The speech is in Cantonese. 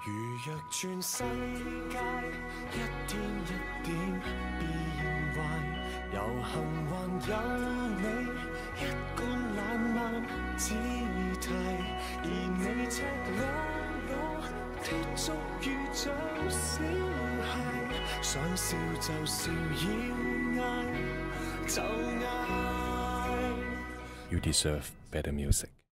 如若全世界一天一點變壞，遊行還有你一貫懶漫姿態，而你赤裸裸脫俗如像小孩，想笑就笑，要嗌就嗌。 You deserve better music.